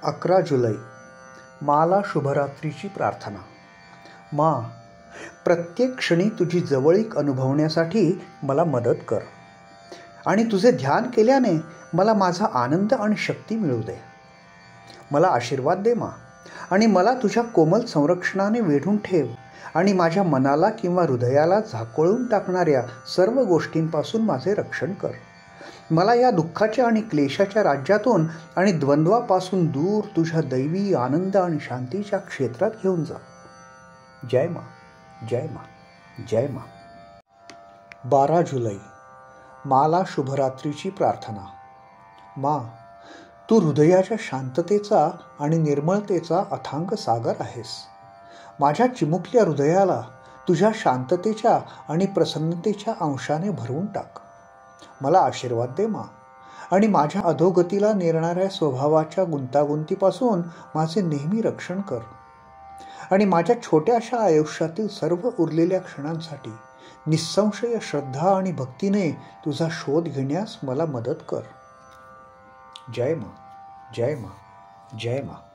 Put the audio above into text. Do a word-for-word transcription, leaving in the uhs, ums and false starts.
अकरा जुलै माला शुभरात्रीची प्रार्थना. मा, प्रत्येक क्षणी तुझी जवळीक अनुभवण्यासाठी मला मदत कर आणि तुझे ध्यान केल्याने मला माझा आनंद आणि शक्ती मिळू दे. मला आशीर्वाद दे मा, आणि मला तुझ्या कोमल संरक्षणाने वेढून ठेव आणि माझ्या मनाला किंवा हृदयाला झाकोळून टाकणाऱ्या सर्व गोष्टींपासून माझे रक्षण कर. मला या दुःखाच्या आणि क्लेशाच्या राज्यातून आणि द्वंद्वापासून दूर तुझ्या दैवी आनंद आणि शांतीच्या क्षेत्रात घेऊन जा. जय मा, जय मा, जय मा. बारा जुलै माला शुभरात्रीची प्रार्थना. मा, तू हृदयाच्या शांततेचा आणि निर्मळतेचा अथांग सागर आहेस. माझ्या चिमुकल्या हृदयाला तुझ्या शांततेच्या आणि प्रसन्नतेच्या अंशाने भरवून टाक. मला आशीर्वाद दे मा, आणि माझ्या अधोगतीला नेणाऱ्या स्वभावाच्या गुंतागुंतीपासून माझे नेहमी रक्षण कर आणि माझ्या छोट्याशा आयुष्यातील सर्व उरलेल्या क्षणांसाठी निस्संशय श्रद्धा आणि भक्तीने तुझा शोध घेण्यास मला मदत कर. जय मा, जय मा, जय मा.